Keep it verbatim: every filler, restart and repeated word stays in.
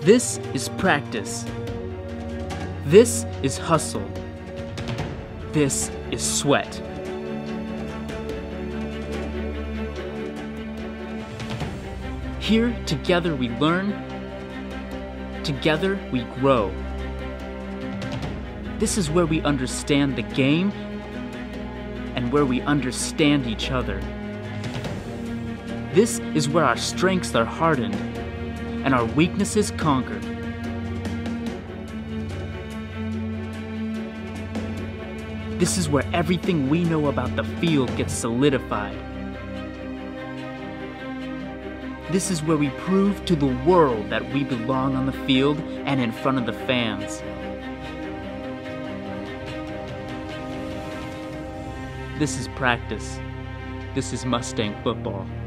This is practice. This is hustle. This is sweat. Here, together we learn. Together we grow. This is where we understand the game and where we understand each other. This is where our strengths are hardened and our weaknesses conquered. This is where everything we know about the field gets solidified. This is where we prove to the world that we belong on the field and in front of the fans. This is practice. This is Mustang football.